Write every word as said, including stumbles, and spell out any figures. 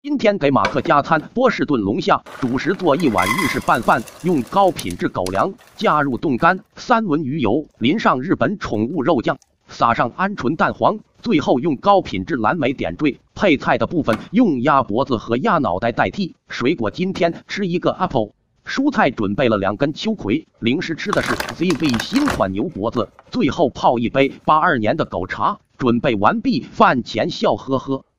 今天给马克加餐波士顿龙虾，主食做一碗日式拌饭，用高品质狗粮，加入冻干三文鱼油，淋上日本宠物肉酱，撒上鹌鹑蛋黄，最后用高品质蓝莓点缀。配菜的部分用鸭脖子和鸭脑袋代替。水果今天吃一个 apple。 蔬菜准备了两根秋葵，零食吃的是 Z V 新款牛脖子，最后泡一杯八二年的狗茶。准备完毕，饭前笑呵呵。